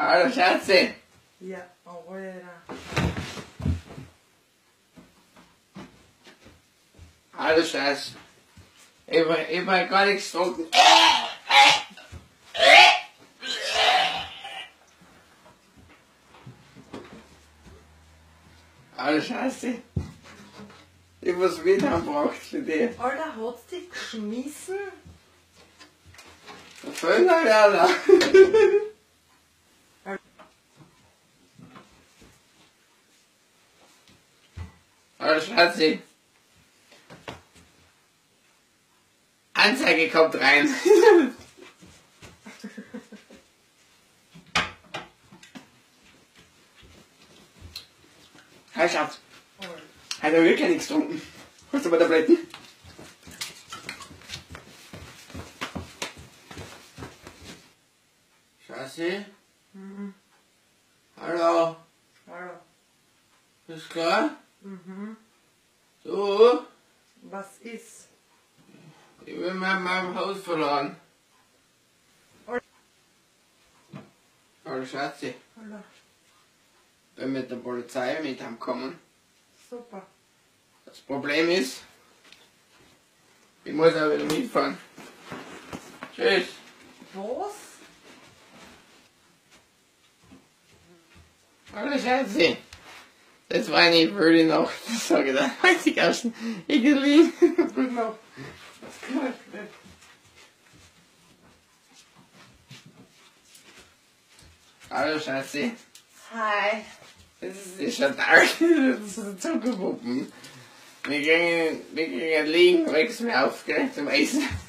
Hallo Schatzi. Ja, Alter. Hallo Schatz. Ich hab gar nichts getrunken. Hallo Schatzi. Ich muss wieder braucht für dich. Alter, hat's dich geschmissen? Der Völler, ja. Hallo Schatzi. Anzeige kommt rein. Hi Schatz. Hat er wirklich nichts getrunken? Holst du mal Tabletten? Schatzi? Mhm. Hallo? Hallo. Ist klar? Mhm. Du? Was ist? Ich bin in meinem Haus verloren. Hallo Schatzi. Hallo. Bin mit der Polizei mit heimgekommen. Super. Das Problem ist, ich muss auch wieder mitfahren. Tschüss. Was? Hallo Schatzi. Das war eine blöde Nacht, das sage ich dir. Halt die Gassen. Ich liebe. Gute Nacht. Das kann ich nicht. Hallo Schatzi. Hi. Das ist schon tag. Das sind Zuckerpuppen. Wir kriegen liegen, wächst mir auf, gell, zum Essen.